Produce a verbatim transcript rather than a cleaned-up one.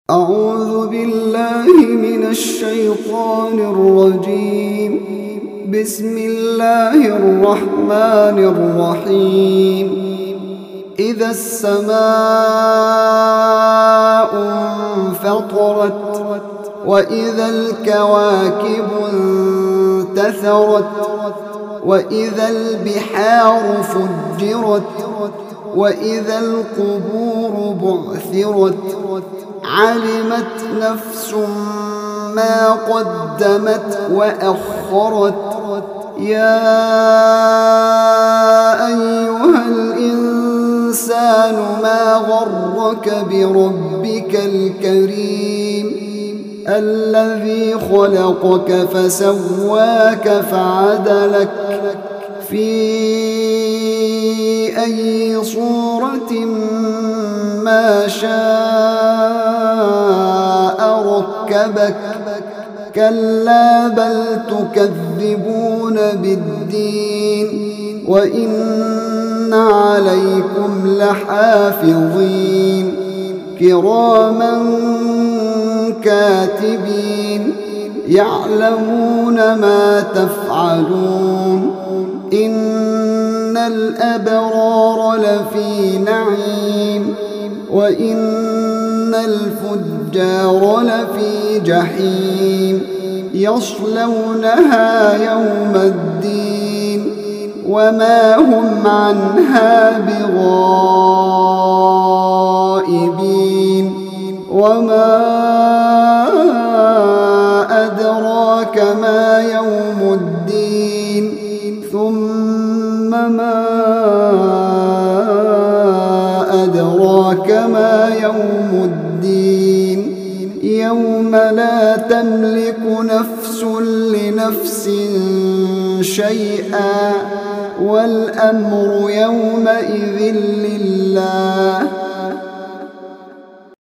أعوذ بالله من الشيطان الرجيم. بسم الله الرحمن الرحيم. إذا السماء انفطرت وإذا الكواكب انتثرت وإذا البحار فجرت وإذا القبور بعثرت علمت نفس ما قدمت وأخرت. يا أيها الإنسان ما غرك بربك الكريم الذي خلقك فسواك فعدلك في أي صورة ما شاء ركبك. كلا بل تكذبون بالدين وإن عليكم لحافظين كراما كاتبين يعلمون ما تفعلون. إن الأبرار لفي نعيم وإن الفجار لفي جحيم يصلونها يوم الدين وما هم عنها بغائبين. وما أدراك ما يوم الدين ثم ما أدراك ما يوم الدين يوم لا تملك نفس لنفس شيئا والأمر يومئذ لله.